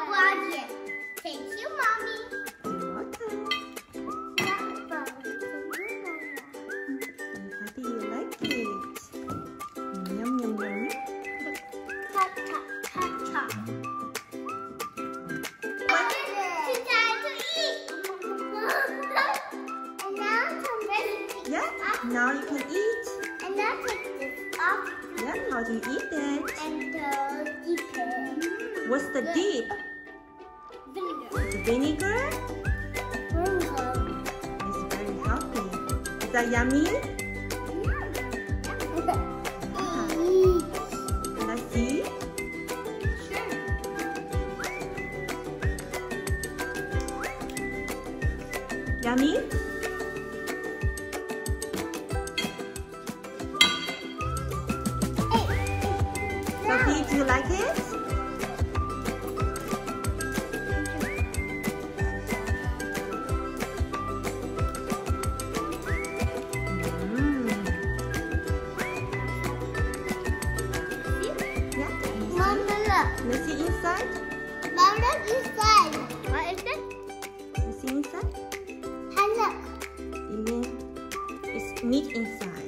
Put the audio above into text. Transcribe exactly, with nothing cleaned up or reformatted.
Baozi. Thank you, Mommy. You're welcome. I'm happy you like it. Yum, yum, yum. Ta ta ta ta. What is it? It's time to eat. And now I'm ready to eat. Yeah, now you can eat. And now take this off. Yeah, how do you eat it? And uh, dip it. What's the dip? Vinegar. Vinegar? Vinegar. It's very healthy. Is that yummy? Eat. Let's see. Sure. Yummy? Sophie, do you like it? Mm. Yeah. Mom, look. Let's see inside. Mom, look inside. What is it? Let's see inside. And look. You mean it's meat inside?